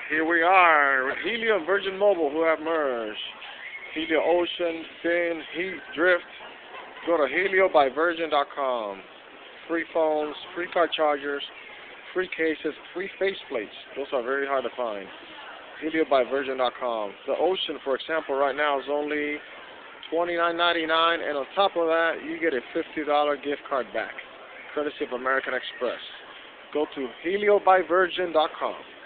Here we are with Helio and Virgin Mobile who have merged. Helio Ocean, Fin, Heat, Drift. Go to HelioByVirgin.com. Free phones, free car chargers, free cases, free faceplates. Those are very hard to find. HelioByVirgin.com. The Ocean, for example, right now is only $29.99, and on top of that, you get a $50 gift card back, courtesy of American Express. Go to HelioByVirgin.com.